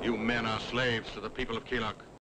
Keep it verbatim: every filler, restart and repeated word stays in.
You men are slaves to the people of Keeluk.